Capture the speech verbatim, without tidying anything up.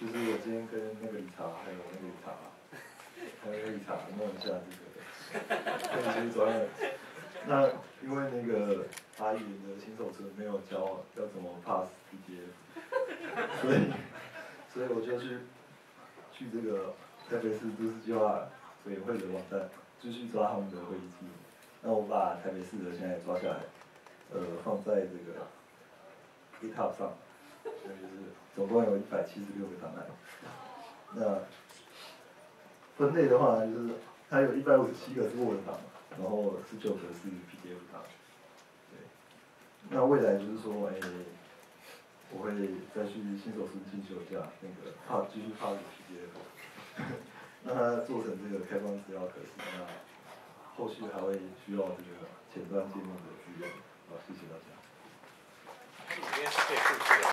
就是我今天跟那个理查还有那个理查，还有那个理查弄一下这个练习专案。那因为那个阿姨的新手村没有教要怎么 pass P D F， 所以所以我就去去这个台北市都市计划委员会的网站继续抓他们的会议记录。那我把台北市的现在抓下来，呃，放在这个 GitHub 上，所以就是总共有一百七十六个档案。那分类的话，就是它有一百五十七个是 Word 档，然后十九个是 P D F 档。对。那未来就是说，哎、欸，我会再去新手村进修一下那个，怕继续怕 P D F， 让它做成这个开放资料可视。那后续还会需要这个前端界面的资源。好，谢谢大家。